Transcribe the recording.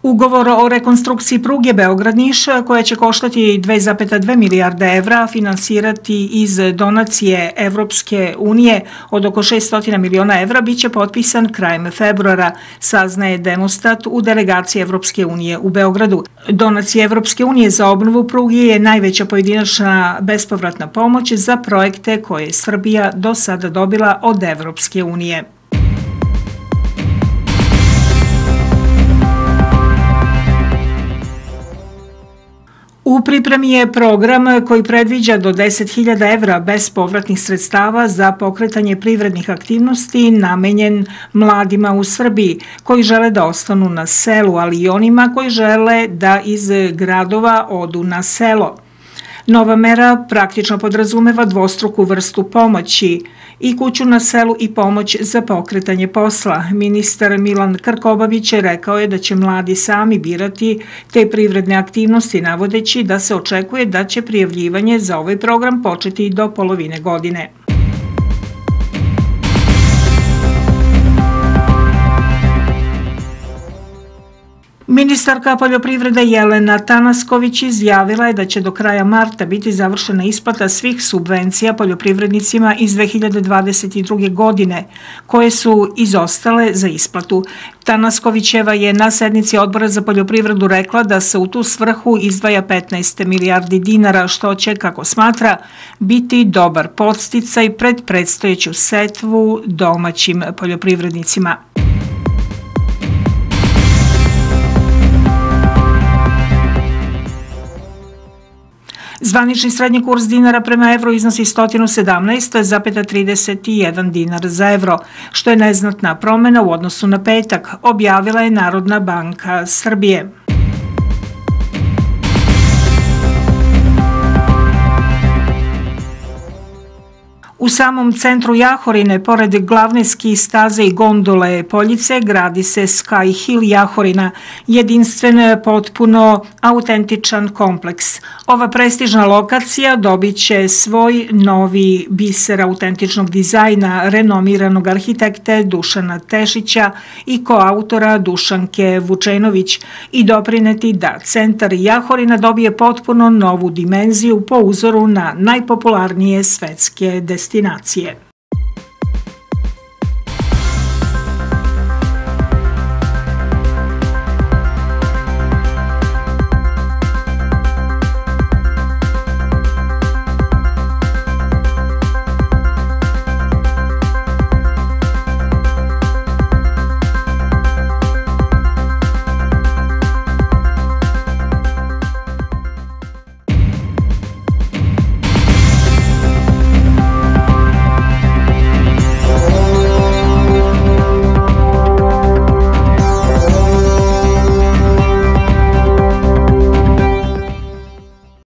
Ugovor o rekonstrukciji pruge Beograd-Niš, koja će koštati 2,2 milijarde evra, finansirati iz donacije Evropske unije od oko 600 miliona evra, biće potpisan krajem februara, saznaje Demostat u delegaciji Evropske unije u Beogradu. Donacija Evropske unije za obnovu pruge je najveća pojedinačna bespovratna pomoć za projekte koje je Srbija do sada dobila od Evropske unije. U pripremi je program koji predviđa do 10.000 evra bespovratnih sredstava za pokretanje privrednih aktivnosti namenjen mladima u Srbiji koji žele da ostanu na selu, ali i onima koji žele da iz gradova odu na selo. Nova mera praktično podrazumeva dvostruku vrstu pomoći i kuću na selu i pomoć za pokretanje posla. Ministar Milan Krkobabić rekao je da će mladi sami birati te privredne aktivnosti, navodeći da se očekuje da će prijavljivanje za ovaj program početi do polovine godine. Ministarka poljoprivrede Jelena Tanasković izjavila je da će do kraja marta biti završena isplata svih subvencija poljoprivrednicima iz 2022. godine, koje su izostale za isplatu. Tanaskovićeva je na sednici Odbora za poljoprivredu rekla da se u tu svrhu izdvaja 15 milijardi dinara, što će, kako smatra, biti dobar podsticaj pred predstojeću setvu domaćim poljoprivrednicima. Zvanični srednji kurs dinara prema evru iznosi 117,31 dinar za evro, što je neznatna promena u odnosu na petak, objavila je Narodna banka Srbije. U samom centru Jahorine, pored glavne ski staze i gondole Poljice, gradi se Sky Hill Jahorina, jedinstven, potpuno autentičan kompleks. Ova prestižna lokacija dobit će svoj novi biser autentičnog dizajna renomiranog arhitekte Dušana Tešića i koautora Dušanke Vučenović i doprineti da centar Jahorina dobije potpuno novu dimenziju po uzoru na najpopularnije svetske destinacije.